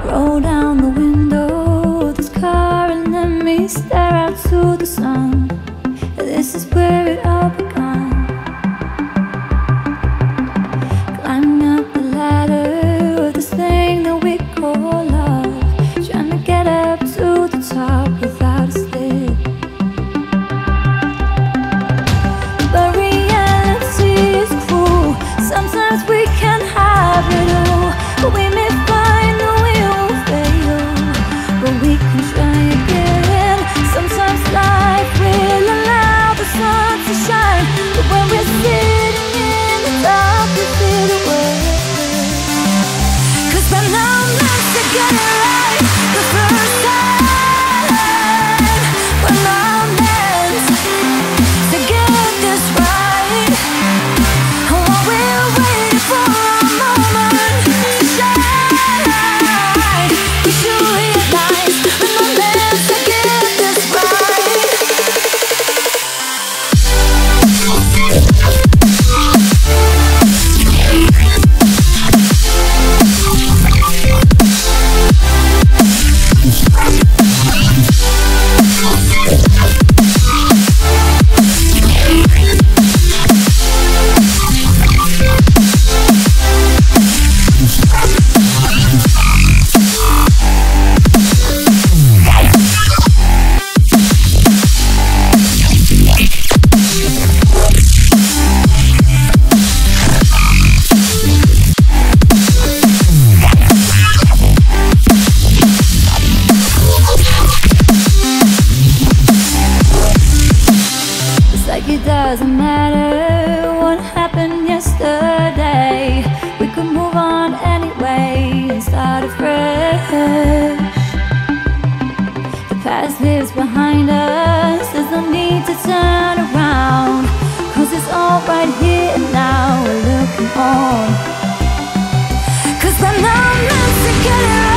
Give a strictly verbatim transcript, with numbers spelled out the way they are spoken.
Roll down the window of this car and let me stare out to the sun. This is where it all began. Climbing up the ladder of this thing that we call love, trying to get up to the top without a slip. But reality is cruel. Sometimes we can have it all, but we may find that we will fail, but we can try again. Sometimes life will allow the sun to shine, but when we're sitting in the dark we feel the world. Cause we're not meant to get it right the first time. We're not meant to get this right. And while we're waiting for a moment to shine, we should realize we're not meant to get this right. It doesn't matter what happened yesterday. We could move on anyway and start afresh. The past lives behind us, there's no need to turn around, cause it's all right here and now. We're looking on, cause we're not meant to get it right.